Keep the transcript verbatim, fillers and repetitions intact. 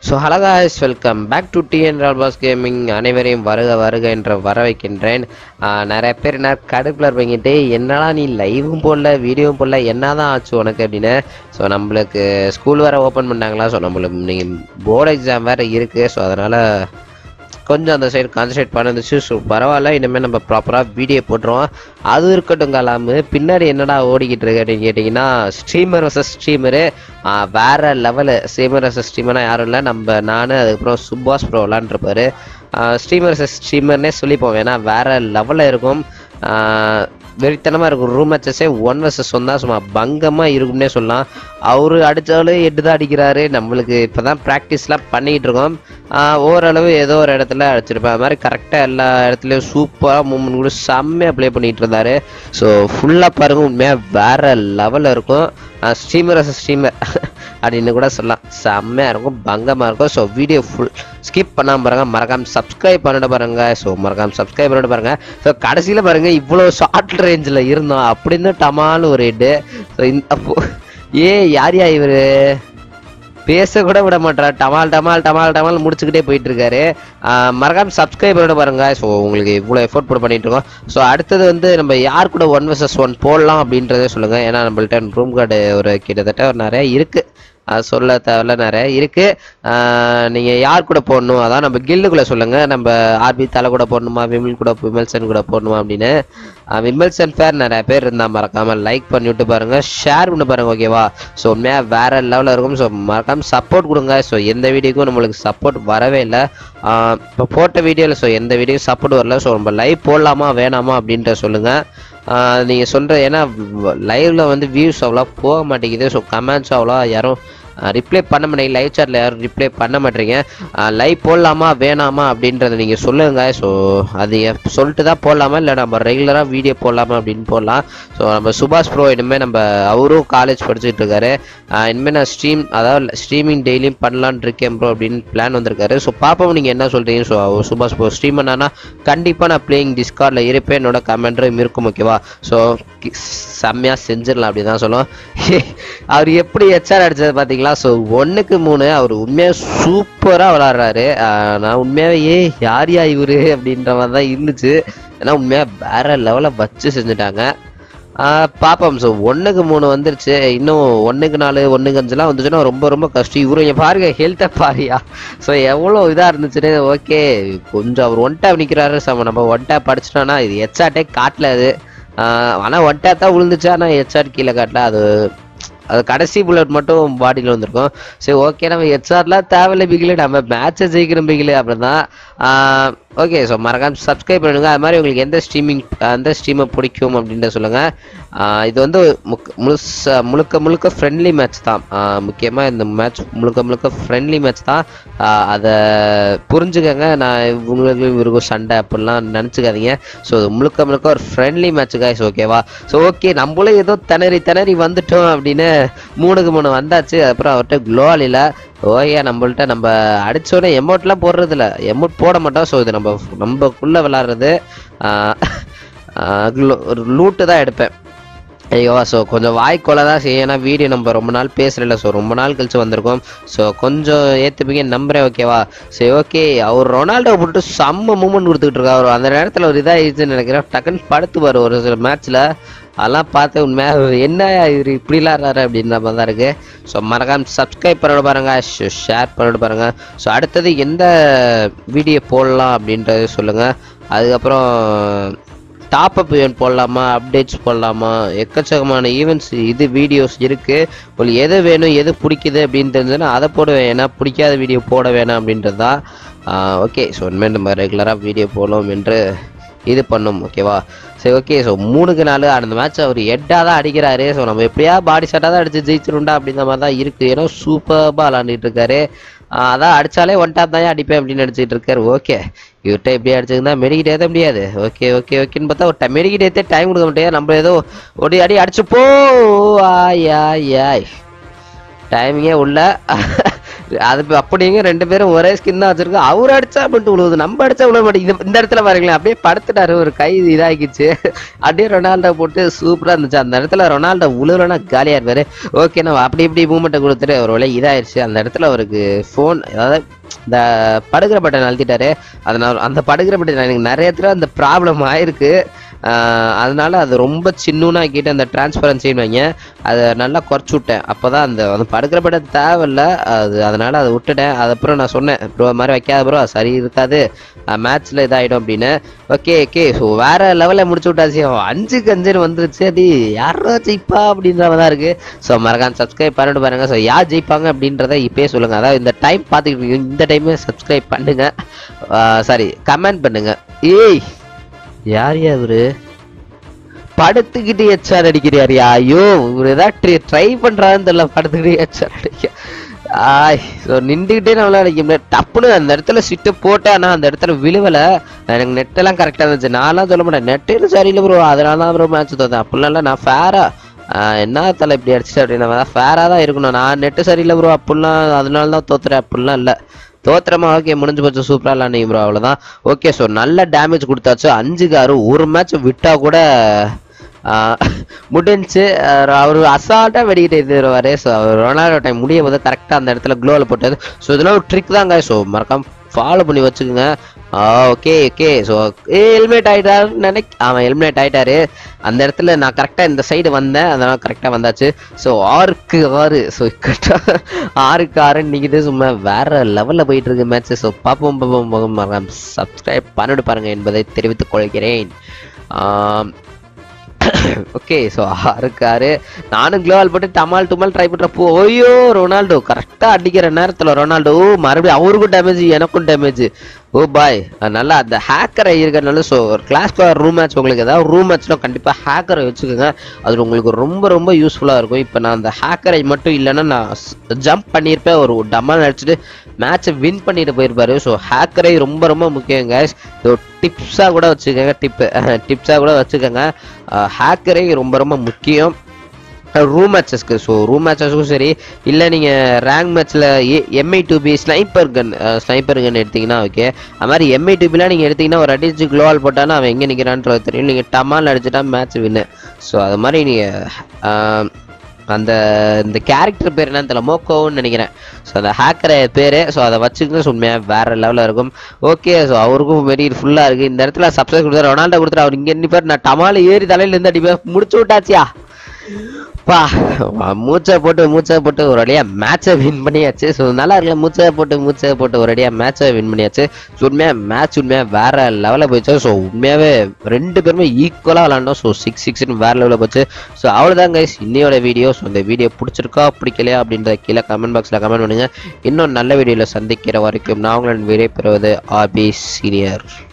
So hello guys, welcome back to T N ரால்பாஸ் gaming. அனைவரையும் வருக வருக என்று வர வைக்கின்றேன். நிறைய பேர் என்ன கடுப்பில் இருப்பீங்கிட்டு, என்னடா நீ லைவும் போடல வீடியோவும் போடல, என்ன தான் ஆச்சு உனக்கு அப்படின்னு. ஸோ நம்மளுக்கு ஸ்கூல் வேறு ஓப்பன் பண்ணாங்களா, ஸோ நம்மளுக்கு நீங்கள் போர்டு எக்ஸாம் வேறு இருக்குது. ஸோ அதனால் கொஞ்சம் அந்த சைடு கான்சன்ட்ரேட் பண்ணிருந்துச்சு. ஸோ பரவாயில்ல, இனிமேல் நம்ம ப்ராப்பராக வீடியோ போட்டுருவோம். அது இருக்கட்டும் கலாமு, பின்னாடி என்னடா ஓடிக்கிட்டு இருக்கு அப்படின்னு கேட்டிங்கன்னா, ஸ்ட்ரீமர் வர்சஸ் ஸ்ட்ரீமரு வேறு லெவலு. ஸ்ட்ரீமர் வர்சஸ் ஸ்ட்ரீமர்னா யாரும் இல்லை, நம்ம நான் அதுக்கப்புறம் சுபாஷ் ப்ரோ விளாண்டுருப்பாரு. ஸ்ட்ரீமர் வர்சஸ் ஸ்ட்ரீமர்னே சொல்லிப்போம், ஏன்னா வேறு லெவலில் இருக்கும், வெறித்தனமாக இருக்கும். ரூம் மேட்சஸே ஒன் வர்சஸ் ஒன் தான், சும்மா பங்கமாக இருக்கும்னே சொல்லலாம். அவரு அடித்தாலும் எட்டு தான் அடிக்கிறாரு. நம்மளுக்கு இப்போ தான் ப்ராக்டிஸ்லாம் பண்ணிக்கிட்டு இருக்கோம். ஓரளவு ஏதோ ஒரு இடத்துல அடிச்சிருப்பேன். அது மாதிரி கரெக்டாக எல்லா இடத்துலையும் சூப்பராக மூமெண்ட் கூட செம்மையாக ப்ளே பண்ணிகிட்டு இருந்தார். ஸோ ஃபுல்லாக பாருங்கள், உண்மையாக வேறு லெவலில் இருக்கும். ஸ்ட்ரீமர் வர்சஸ் ஸ்ட்ரீமர் அப்படின்னு கூட சொல்லலாம். செம்மையாக இருக்கும், பங்கமாக இருக்கும். ஸோ வீடியோ ஃபுல் ஸ்கிப் பண்ணாமல் பாருங்கள், மறக்காமல் சப்ஸ்கிரைப் பண்ணிட்டு பாருங்கள். ஸோ மறக்காமல் சப்ஸ்கிரைப் பண்ணிட்டு பாருங்கள். ஸோ கடைசியில் பாருங்கள், இவ்வளோ ஷார்ட் ரேஞ்சில் இருந்தோம் அப்படின்னு டமாலும் ஒரு ஹெட்டு. ஸோ இந்த ஏ யார் யா இவர் பேச கூட விட மாட்டார், டமால் டமால் டமால் டமால் முடிச்சுக்கிட்டே போயிட்டு இருக்காரு. மறக்காம சப்ஸ்கிரைப் பண்ணிட்டு பாருங்க. ஸோ உங்களுக்கு இவ்வளோ எஃபோர்ட் போட்டு பண்ணிட்டு இருக்கோம். ஸோ அடுத்தது வந்து நம்ம யார் கூட ஒன் வர்சஸ் ஒன் போடலாம் அப்படின்றதே சொல்லுங்க. ஏன்னா நம்மள்ட்ட ரூம் கார்டு ஒரு கிட்டத்தட்ட ஒரு நிறைய இருக்கு, அது சொல்ல தேவையில்ல, நிறைய இருக்கு. நீங்கள் யார் கூட போடணும் அதான் நம்ம கில்லுக்குள்ளே சொல்லுங்கள். நம்ம ஆர்பி தலை கூட போடணுமா, விமல் கூட விமல்சன் கூட போடணுமா அப்படின்னு. விமல்சன் ஃபேர் நிறைய பேர் இருந்தால் மறக்காமல் லைக் பண்ணி விட்டு பாருங்கள், ஷேர் பண்ணி பாருங்கள், ஓகேவா. ஸோ உண்மையாக வேறு லெவலில் இருக்கும். ஸோ மறக்காமல் சப்போர்ட் கொடுங்க. ஸோ எந்த வீடியோக்கும் நம்மளுக்கு சப்போர்ட் வரவே இல்லை, இப்போ போட்ட வீடியோவில். ஸோ எந்த வீடியோக்கும் சப்போர்ட் வரல. ஸோ நம்ம லைவ் போடலாமா வேணாமா அப்படின்ற சொல்லுங்கள். நீங்கள் சொல்கிற, ஏன்னா லைவில் வந்து வியூஸ் அவ்வளோ போக மாட்டேங்குது. ஸோ கமெண்ட்ஸ் அவ்வளோ யாரும் ரிப்ளை பண்ண மாட்டேங்க, லைவ் சாட்டில் யாரும் ரிப்ளை பண்ண மாட்டேறீங்க. லைவ் போடலாமா வேணாமா அப்படின்றத நீங்கள் சொல்லுங்கள். ஸோ அது சொல்லிட்டு தான் போடலாமா இல்லை நம்ம ரெகுலராக வீடியோ போடலாமா அப்படின்னு போடலாம். ஸோ நம்ம சுபாஷ் ப்ரோ இனிமேல் நம்ம அவரும் காலேஜ் படிச்சுட்டு இருக்காரு. இனிமேல் நான் ஸ்ட்ரீம் அதாவது ஸ்ட்ரீமிங் டெய்லியும் பண்ணலான் இருக்கேன் ப்ரோ அப்படின்னு பிளான் வந்திருக்காரு. ஸோ பார்ப்போம் நீங்கள் என்ன சொல்கிறீங்க. ஸோ சுபாஷ் ப்ரோ ஸ்ட்ரீம் பண்ணானா கண்டிப்பாக நான் பிளேயிங் டிஸ்கார்டில் இருப்பேன், என்னோட கமெண்ட்டும் இருக்கும், ஓகேவா. ஸோ செம்மையாக செஞ்சிடலாம் அப்படி தான் சொல்லுவோம். அவர் எப்படி ஹெச்ஆர் அடிச்சது பார்த்தீங்களா. ஸோ ஒன்றுக்கு மூணு அவர் உண்மையாக சூப்பராக விளாட்றாரு. நான் உண்மையாகவே ஏ யார் யா இவரு அப்படின்ற மாதிரி தான் இருந்துச்சு. ஏன்னா உண்மையாக வேற லெவலில் வச்சு செஞ்சுட்டாங்க. பார்ப்போம். ஸோ ஒன்றுக்கு மூணு வந்துருச்சு, இன்னும் ஒன்றுக்கு நாலு ஒன்றுக்கு அஞ்சுலாம் வந்துச்சுன்னா ரொம்ப ரொம்ப கஷ்டம். இவரும் என் பாருங்க ஹெல்த்தை பாரியா. ஸோ எவ்வளோ இதாக இருந்துச்சுன்னு. ஓகே, கொஞ்சம் அவர் ஒன் டேப் நிற்கிறாரு. சம நம்ம ஒன் டேப் படிச்சிட்டோன்னா இது ஹெச்ஆர்டே காட்டல அது. ஆனால் ஒன் டேப் தான் விழுந்துச்சு, ஆனால் ஹெச்ஆர் கீழே காட்டல. அது அது கடைசி புல்லட் மட்டும் பாடியில் வந்திருக்கும். சரி ஓகே, நம்ம ஹெச்ஆர்லாம் தேவையில்லை பிகிலே, நம்ம மேட்சை ஜெயிக்கிறோம் பிகிலே அப்படி தான். ஓகே, ஸோ மறக்காம சப்ஸ்கிரைப் பண்ணுங்கள். அது மாதிரி உங்களுக்கு எந்த ஸ்ட்ரீமிங் எந்த ஸ்ட்ரீமை பிடிக்கும் அப்படின்ற சொல்லுங்கள். இது வந்து முக் முழுச முழுக்க முழுக்க ஃப்ரெண்ட்லி மேட்ச் தான். முக்கியமாக இந்த மேட்ச் முழுக்க முழுக்க ஃப்ரெண்ட்லி மேட்ச் தான். அதை புரிஞ்சுக்கங்க. நான் உங்களுக்கு இருக்கும் சண்டை அப்படிலாம் நினச்சிக்காதீங்க. ஸோ முழுக்க முழுக்க ஒரு ஃப்ரெண்ட்லி மேட்ச்சு காய்ஸ், ஓகேவா. ஸோ ஓகே, நம்மளும் ஏதோ திணறி திணறி வந்துட்டோம் அப்படின்னு மூணுக்கு மூணு வந்தாச்சு. அப்புறம் அவர்கிட்ட குளோவால் இல்லை. ஓகே, நம்மள்ட்ட நம்ம அடித்தோடனே எமௌண்ட்லாம் போடுறது இல்லை, எமௌண்ட் போட மாட்டோம். ஸோ இது நம்ம நம்மக்குள்ளே விளாட்றது. லூட்டு தான் எடுப்பேன், ஐயோ. ஸோ கொஞ்சம் வாய்க்கொலை தான் செய்யும், ஏன்னா வீடியோ நம்ம ரொம்ப நாள் பேசுகிறதில்ல. ஸோ ரொம்ப நாள் கழிச்சு வந்திருக்கோம். ஸோ கொஞ்சம் ஏற்றுப்பீங்க நம்புறேன், ஓகேவா. சரி ஓகே, அவர் ரொனால்டோ போட்டு செம்ம மூமெண்ட் கொடுத்துக்கிட்டு இருக்காரு. அந்த நேரத்தில் ஒரு இதாகிடுச்சுன்னு நினைக்கிறேன். டக்குன்னு படுத்துவார் ஒரு சில மேட்ச்சில். அதெல்லாம் பார்த்து உண்மையாக என்ன இவர் இப்படிலாம் இருக்காரு அப்படின்ற மாதிரி தான் இருக்குது. ஸோ மறக்காம சப்ஸ்கிரைப் பண்ணிட்டு பாருங்கள், ஷேர் பண்ணிட்டு பாருங்கள். ஸோ அடுத்தது எந்த வீடியோ போடலாம் அப்படின்றது சொல்லுங்கள். அதுக்கப்புறம் டாப் அப் ஈவெண்ட் போடலாமா, அப்டேட்ஸ் போடலாமா, எக்கச்சக்கமான ஈவெண்ட்ஸ் இது வீடியோஸ் இருக்குது. உங்களுக்கு எது வேணும் எது பிடிக்குது அப்படின்னு தெரிஞ்சதுன்னா அதை போடுவேன், ஏன்னா பிடிக்காத வீடியோ போட வேணாம் அப்படின்றது தான். ஓகே, ஸோ இனிமேல் நம்ம ரெகுலராக வீடியோ போடலாம் என்று இது பண்ணும், ஓகேவா. சரி ஓகே, ஸோ மூணுக்கு நாலு அந்த மேட்ச் அவர் ஹெட்டாக தான் அடிக்கிறாரு. ஸோ நம்ம எப்படியா பாடி ஷாட்டாக தான் அடிச்சு ஜெயிச்சிருண்டா அப்படின்ற மாதிரி தான் இருக்குது. ஏன்னா சூப்பராக விளாண்டுட்டு இருக்காரு. அதான் அடித்தாலே ஒன் டாப் தான் அடிப்பேன் அப்படின்னு அடிச்சுட்டு இருக்காரு. ஓகே, இவர்கிட்ட எப்படி அடிச்சிருந்தா மெடிக்கிட் ஏற்ற முடியாது. ஓகே ஓகே ஓகேன்னு பார்த்தா ஒரு மெடிக்கிட் ஏற்றே டைம் கொடுக்க மாட்டேன். நம்ம ஏதோ ஒடி அடி அடிச்சுப்போ ஆய் ஆய் ஆய் டைமிங்கே உள்ள அது அப்படிங்க ரெண்டு பேரும் ஒரே ஸ்கின் தான் வச்சிருக்கு. அவர் அடிச்சா மட்டும் விழுவுது, நம்ம அடிச்சா விழ மாட்டேங்குது. இந்த இடத்துல பாருங்களேன், அப்படியே படுத்துட்டாரு, ஒரு கை இதாகிச்சு. அப்படியே ரொனால்டோ போட்டு சூப்பரா இருந்துச்சு. அந்த இடத்துல ரொனால்டோ உழுவுலன்னா காலியா இருப்பாரு. ஓகே, நம்ம அப்படி இப்படி மூமெண்ட்டை கொடுத்துட்டு ஒரு வேலை இதாயிருச்சு. அந்த இடத்துல அவருக்கு ஃபோன், அதாவது இந்த படுகிற பட்டன் அழுத்திட்டாரு. அதனால அந்த படுகிற பட்டன் எனக்கு நிறைய தடவை அந்த ப்ராப்ளம் ஆயிருக்கு. அதனால அது ரொம்ப சின்னூன்னு ஆக்கிட்டு அந்த டிரான்ஸ்பரன்சின்னு வைங்க, அதை நல்லா குறைச்சி விட்டேன். அப்போதான் அந்த அந்த படுக்கிற படம் தேவையில்ல அது, அதனால அதை விட்டுட்டேன். அதுக்கப்புறம் நான் சொன்னேன், ப்ரோ அது மாதிரி வைக்காத ப்ரோ, சரி இருக்காது, மேட்ச்ல இதாகிடும் அப்படின்னு. ஓகே ஓகே ஸோ வேற லெவலில் முடிச்சு விட்டாச்சு. அஞ்சுக்கு அஞ்சுன்னு வந்துருச்சு. அது யாரோ ஜெயிப்பா அப்படின்ற மாதிரி தான் இருக்கு. ஸோ மறக்காம சப்ஸ்கிரைப் பண்ணிட்டு பாருங்க. ஸோ யார் ஜெயிப்பாங்க அப்படின்றத இப்பயே சொல்லுங்க. அதாவது இந்த டைம் பார்த்துக்கிட்டு இந்த டைமே சப்ஸ்கிரைப் பண்ணுங்க, சாரி கமெண்ட் பண்ணுங்க. ஏய் யார் இவரு படுத்துக்கிட்டு ஹெச்ஆர் அடிக்கிறாரியா? ஐயோ இவரு ஏதாவது ட்ரை பண்றாருன்னு தெரியல, படுத்துக்கிட்டு ஹெச்ஆர் அடிக்க. ஆய் ஸோ நின்றுக்கிட்டே நம்மளால அடிக்க முடியாது. டப்புன்னு அந்த இடத்துல சிட்டு போட்டேன், ஆனால் அந்த இடத்துல விழுவலை. எனக்கு நெட்டெல்லாம் கரெக்டாக இருந்துச்சு. நான்லாம் சொல்ல மாட்டேன் நெட்டு சரியில்லை ப்ரோ, அதனால தான் ப்ரோ மேட்ச் தோத்தேன். அப்படிலாம் இல்லை, நான் ஃபேரா என்ன தலை இப்படி அடிச்சுட்டு அப்படின்னா ஃபேராக தான் இருக்கணும். நான் நெட்டு சரியில்லை ப்ரோ அப்படிலாம், அதனால தான் தோத்துறேன் அப்படிலாம் இல்லை. தோத்திரமா ஓகே முடிஞ்சு போச்சு, சூப்பரா இல்ல ப்ரோ, அவ்வளவுதான். ஓகே ஸோ நல்ல டேமேஜ் கொடுத்தாச்சு. அஞ்சுக்கு ஆறு ஒரு மேட்ச் விட்டா கூட முடிஞ்சு. அவரு அசால்ட்டா வெடிக்கிட்டு இருந்துருவாரு. ஸோ அவர் ரொனால்டோ டைம் முடியும் போது கரெக்டாக அந்த இடத்துல க்ளோவில் போட்டது. ஸோ இதெல்லாம் ஒரு ட்ரிக் தாங்க. ஸோ மறக்காம ஃபாலோ பண்ணி வச்சுக்கோங்க. ஓகே ஓகே ஸோ ஹெல்மெட் ஆயிட்டாருன்னு நினைக்க, அவன் ஹெல்மெட் ஆயிட்டாரு. அந்த இடத்துல நான் கரெக்டாக இந்த சைடு வந்தேன், அதனால கரெக்டாக வந்தாச்சு. ஸோ ஆறுக்கு ஆறு ஸோ கரெக்டாக ஆறுக்கு ஆறுன்னு நிற்கிது. சும்மா வேற லெவலில் போயிட்டு இருக்கு மேட்ச். ஸோ பார்ப்போம் பார்ப்போம் மறக்காம சப்ஸ்கிரைப் பண்ணிட்டு பாருங்க என்பதை தெரிவித்துக் கொள்கிறேன். ஓகே ஸோ ஆறுக்கு ஆறு நானும் க்ளோவால் போட்டு டமால் டுமால் ட்ரை பண்ணுறப்போ ஓய்யோ ரொனால்டோ கரெக்டாக அடிக்கிற நேரத்தில் ரொனால்டோ மறுபடியும் அவருக்கும் டேமேஜ் எனக்கும் டேமேஜ். ஓ பாய் நல்லா அந்த ஹேக்கரை இருக்கிறதுனால. ஸோ ஒரு கிளாஸ் ரூம் மேட்ச் உங்களுக்கு ஏதாவது ரூம் மேட்ச்லாம் கண்டிப்பாக ஹேக்கரை வச்சுக்கோங்க, அது உங்களுக்கு ரொம்ப ரொம்ப யூஸ்ஃபுல்லாக இருக்கும். இப்போ நான் அந்த ஹேக்கரை மட்டும் இல்லைன்னா நான் ஜம்ப் பண்ணியிருப்பேன், ஒரு டம்மால் அடிச்சுட்டு மேட்சை வின் பண்ணிட்டு போயிருப்பாரு. ஸோ ஹேக்கரை ரொம்ப ரொம்ப முக்கியம் கைஸ். ஸோ டிப்ஸாக கூட வச்சுக்கோங்க, டிப்பு டிப்ஸாக கூட வச்சுக்கோங்க. ஹேக்கரை ரொம்ப ரொம்ப முக்கியம் ரூம் மேட்சஸ்க்கு. ஸோ ரூம் மேட்சஸ்க்கும் சரி, இல்லை நீங்கள் ரேங்க் மேட்ச்சில் எம்ஐ டூ பி ஸ்னைப்பர் கன் ஸ்னைப்பர் கன் எடுத்திங்கன்னா ஓகே. அது மாதிரி எம்ஐ டூ பிலாம் நீங்கள் எடுத்திங்கன்னா ஒரு அடிச்சு க்ளோவால் போட்டாலும் அவன் எங்கே நிற்கிறான்றது தெரியும். நீங்கள் டமால் அடிச்சுட்டா மேட்ச் வின்னு. ஸோ அது மாதிரி நீங்கள் அந்த இந்த கேரக்டர் பேர் என்னன்னு தெரியல, மோக்கோன்னு நினைக்கிறேன். ஸோ அந்த ஹேக்கரை பேர். ஸோ அதை வச்சுக்கிட்டு உண்மையாக வேறு லெவலில் இருக்கும். ஓகே ஸோ அவருக்கும் வெரி ஃபுல்லாக இருக்குது. இந்த இடத்துல சப்ஸ்கிரைப் கொடுத்தாரு, ரொனால்டோ கொடுத்துரு. அவர் இங்கே நிற்பார், நான் டமால் ஏறி தலையிலேருந்து அடிப்பேன். முடிச்சு விட்டாச்சியா பா, மூச்சை போட்டு மூச்சை போட்டு ஒரு அடியா மேட்சை வின் பண்ணியாச்சு. ஸோ நல்லா இருக்குல்ல, மூச்சை போட்டு மூச்சை போட்டு ஒரு அடியா மேட்சை வின் பண்ணியாச்சு. ஸோ உண்மையாக மேட்ச் உண்மையாக வேற லெவலில் போயிடுச்சு. ஸோ உண்மையாகவே ரெண்டு பேருமே ஈக்குவலாக விளாண்டோம். ஸோ சிக்ஸ் சிக்ஸ்னு வேற லெவலில் போச்சு. ஸோ அவ்வளோதான் கைஸ் இன்னையோட வீடியோ. ஸோ இந்த வீடியோ பிடிச்சிருக்கா பிடிக்கலையா அப்படின்றத கீழே கமெண்ட் பாக்ஸில் கமெண்ட் பண்ணுங்கள். இன்னும் நல்ல வீடியோவில் சந்திக்கிற வரைக்கும் நான் உங்களின் விடை பெறுவது ஆபி சீனியர்.